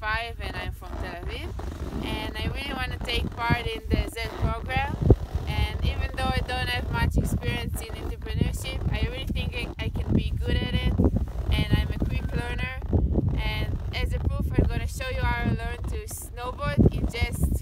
25 and I'm from Tel Aviv, and I really want to take part in the Z program. And even though I don't have much experience in entrepreneurship, I really think I can be good at it, and I'm a quick learner. And as a proof, I'm going to show you how I learned to snowboard in just